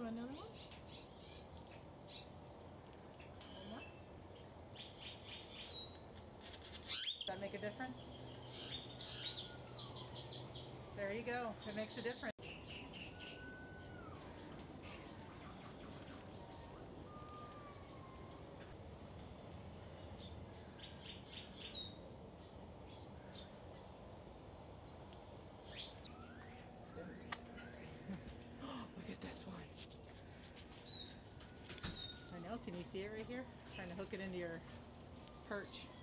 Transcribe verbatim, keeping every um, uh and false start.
want another one? One more? Does that make a difference? There you go. It makes a difference. Look at this one. I know, can you see it right here? I'm trying to hook it into your perch.